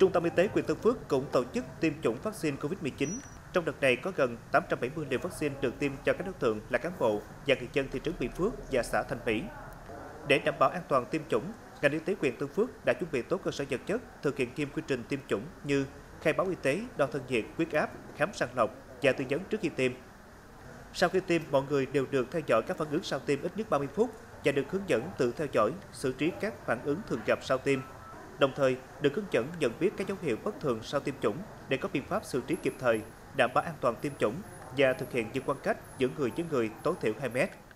Trung tâm Y tế huyện Tân Phước cũng tổ chức tiêm chủng vaccine COVID-19. Trong đợt này có gần 870 liều vaccine được tiêm cho các đối tượng là cán bộ và người dân thị trấn Mỹ Phước và xã Thành Mỹ. Để đảm bảo an toàn tiêm chủng, ngành y tế huyện Tân Phước đã chuẩn bị tốt cơ sở vật chất, thực hiện nghiêm quy trình tiêm chủng như khai báo y tế, đo thân nhiệt, huyết áp, khám sàng lọc và tư vấn trước khi tiêm. Sau khi tiêm, mọi người đều được theo dõi các phản ứng sau tiêm ít nhất 30 phút và được hướng dẫn tự theo dõi, xử trí các phản ứng thường gặp sau tiêm. Đồng thời, được hướng dẫn nhận biết các dấu hiệu bất thường sau tiêm chủng để có biện pháp xử trí kịp thời, đảm bảo an toàn tiêm chủng và thực hiện giữ khoảng cách giữa người với người tối thiểu 2 mét.